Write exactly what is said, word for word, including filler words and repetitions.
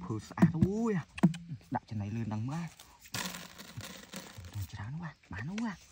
thử xả ui đặt trên này lên đằng má chả nó quá bán nó quá